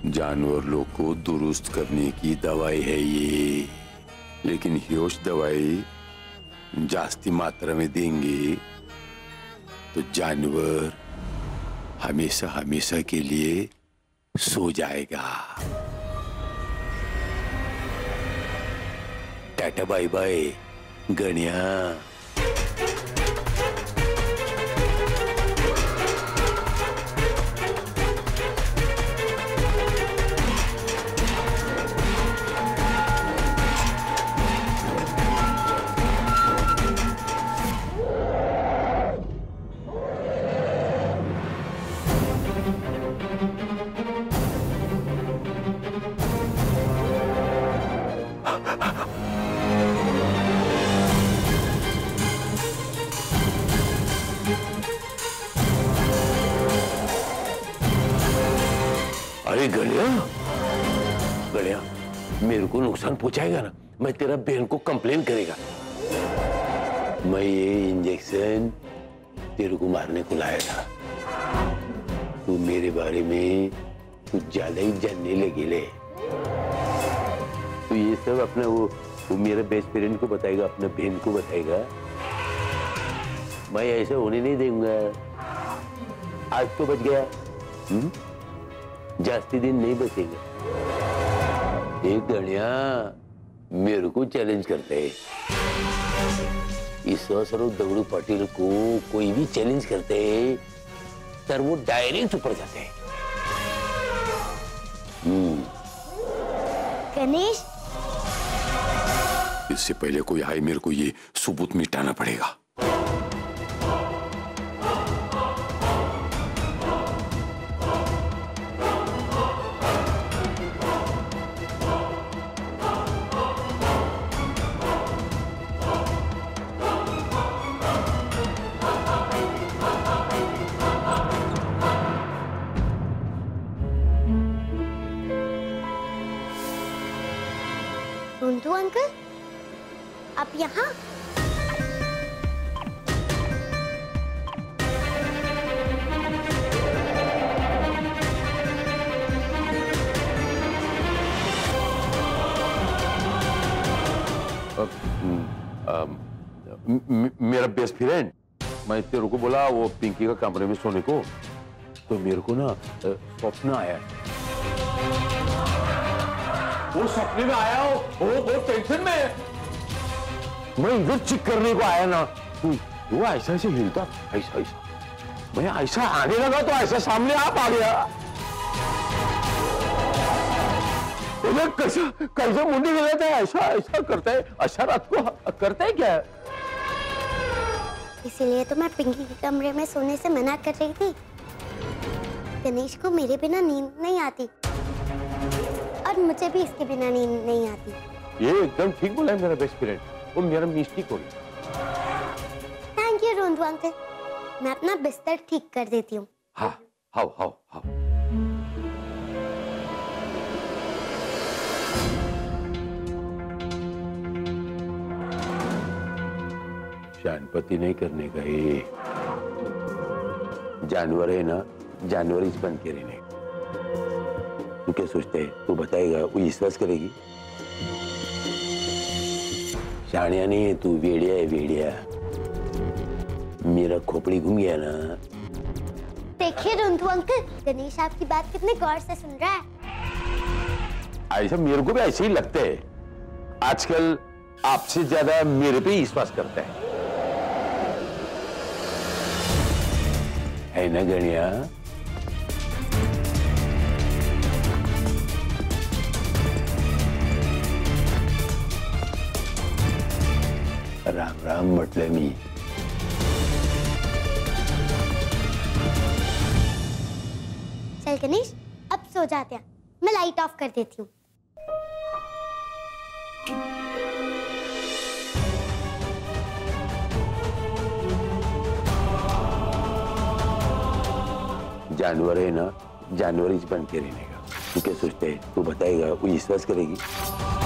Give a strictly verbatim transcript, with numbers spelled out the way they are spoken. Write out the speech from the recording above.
जानवर लोग को दुरुस्त करने की दवाई है ये, लेकिन होश दवाई जास्ती मात्रा में देंगे तो जानवर हमेशा हमेशा के लिए सो जाएगा। टाटा बाय बाय गणिया। अरे गणिया, गणिया मेरे को नुकसान पहुंचाएगा ना, मैं तेरा बहन को कंप्लेन करेगा। मैं ये इंजेक्शन तेरे को मारने को लाया था। तू मेरे बारे में कुछ ज्यादा ही जानने लगे ले। तो ये सब अपना वो, वो मेरे बेस्ट फ्रेंड को बताएगा, अपने बहन को बताएगा। मैं ऐसा होने नहीं दूंगा। आज तो बच गया, हुँ? जास्ती दिन नहीं बचेगा। एक गणिया मेरे को चैलेंज करते है। इस सरो दगड़ू पाटिल को कोई भी चैलेंज करते है तर वो डायरेक्ट ऊपर जाते हैं। हम्म गणेश, इससे पहले कोई आए मेरे को ये सबूत मिटाना पड़ेगा। रोंदू अंकल, आप यहाँ? मेरा बेस्ट फ्रेंड, मैं तेरे को बोला वो पिंकी का कमरे में सोने को, तो मेरे को ना स्वप्न आया। वो सपने में आया हो, वो बहुत टेंशन में है। मैं इधर चेक करने को आया ना, वो ऐसा ऐसे हिलता, ऐसा ऐसा। मैं ऐसा आने लगा तो ऐसा सामने आप आ गया। कैसा कैसा मुंडी हिलाता है, ऐसा ऐसा करता है, अच्छा रात को करता है क्या? इसीलिए तो मैं पिंकी के कमरे में सोने से मना कर रही थी। गणेश को मेरे बिना नींद नहीं आती और मुझे भी इसके बिना नींद नहीं आती। ये एकदम ठीक बोला है मेरा बेस्ट फ्रेंड, वो मेरा मिस्टेक हो गई। थैंक यू रोंदू अंकल, मैं अपना बिस्तर ठीक कर देती हूँ। हाँ, हाउ हाउ हाउ। शानपति नहीं करने का ये जानवर है ना, जानवर इस बन के रहने। तू क्या सोचते है, तू बताएगा वो विश्वास करेगी? शानिया नहीं है तू, वेड़िया है वेड़िया। मेरा खोपड़ी घूम गया ना। देखिए रोंदू अंकल, गणेश आपकी बात कितने गौर से सुन रहा है। ऐसा मेरे को भी ऐसे ही लगता है। आजकल आपसे ज्यादा मेरे पे विश्वास करता है, है ना गणिया? राम राम म्हटलं मी। चल गणेश, अब सो जाते हैं, मैं लाइट ऑफ कर देती हूँ। जानवर है ना, जानवर इस बन के रहने का। तू क्या सोचते है, तू बताएगा वो विश्वास करेगी?